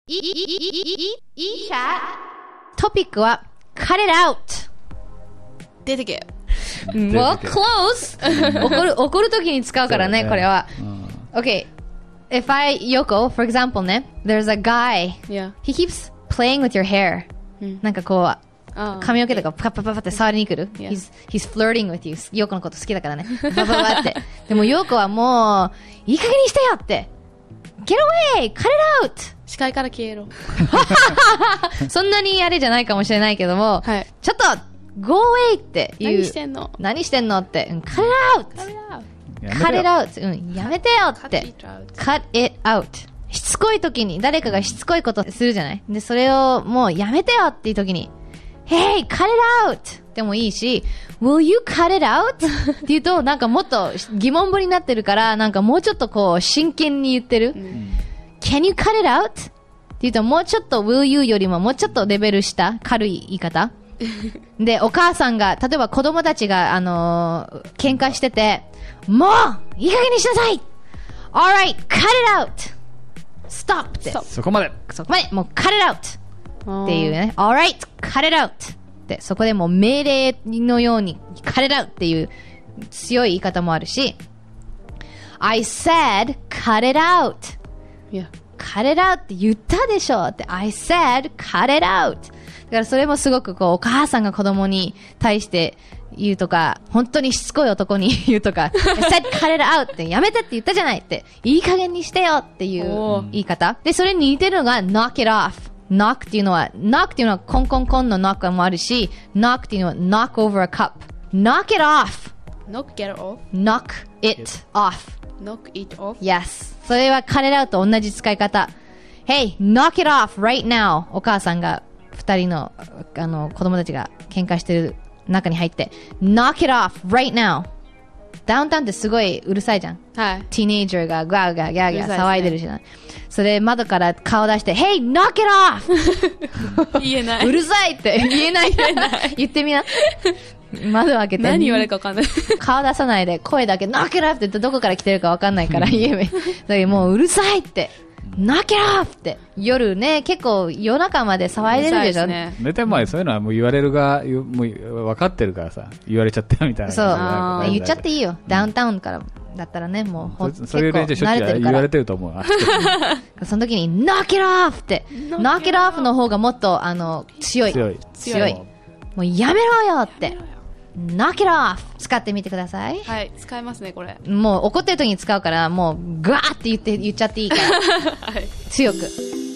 トピックは cut it out 出てけ。 Well, close 怒るときに使うからね、これは。Okay, if Yoko, for example ね、there's a guy, Yeah. he keeps playing with your hair、なんかこう髪の毛とかパッパッパッパって触りに来る、 Yeah. he's flirting with you ヨーコのこと好きだからねパパパってでもヨーコはもういい加減にしてよって Get away! Cut it out! 視界から消えろ。 そんなにあれじゃないかもしれないけども、 はい。 ちょっと Go away! っていう何してんの？ 何してんのって Cut it out! Cut it out! やめてよって Cut it out! しつこい時に誰かがしつこいことするじゃないで、それをもうやめてよっていう時にHey, cut it out! でもいいし、Will you cut it out? って言うと、なんかもっと疑問文になってるから、なんかもうちょっとこう真剣に言ってる。Can you cut it out? って言うと、もうちょっと Will you よりももうちょっとレベル下、軽い言い方。で、お母さんが、例えば子供たちが、喧嘩してて、もういい加減にしなさい !Alright, cut it out!Stop って。 そこまで。 もう cut it out! っていうね。Alright, cut it out! ってそこでもう命令のように cut it out っていう強い言い方もあるし I said cut it out、yeah. cut it out って言ったでしょって I said cut it out だからそれもすごくこうお母さんが子供に対して言うとか本当にしつこい男に言うとか I said cut it out ってやめてって言ったじゃないっていい加減にしてよっていう言い方でそれに似てるのが knock it off knock っていうのはコンコンコンの knock もあるし knock っていうのは knock over a cup knock it off knock it off knock it off knock it off yes それは彼らと同じ使い方 Hey knock it off right now お母さんが二人の子供たちが喧嘩してる中に入って knock it off right now ダウンタウンってすごいうるさいじゃん。 はい。 ティーネイジャーがガーガーギャーギャー騒いでるじゃん。それ窓から顔出して、Hey, knock it off! 言えない。 うるさいって言えない。言ってみな。窓開けて。 何言われるか分かんない。 顔出さないで声だけ knock it off って言ってどこから来てるか分かんないから言えばいい。だけどもううるさいって。knock it off って夜ね結構夜中まで騒いでるでしょ。 大体まあそういうのはもう言われるがもう分かってるからさ言われちゃったみたいな。 そう言っちゃっていいよ。ダウンタウンからだったらねもうそういうレンジしょっちゅう言われてると思う。その時に knock it off って knock it off の方がもっと強いもうやめろよって。knock it off 使ってみてください。 はい、使えますねこれ。 もう怒ってる時に使うからもうガーって言っちゃっていいから、はい、強く。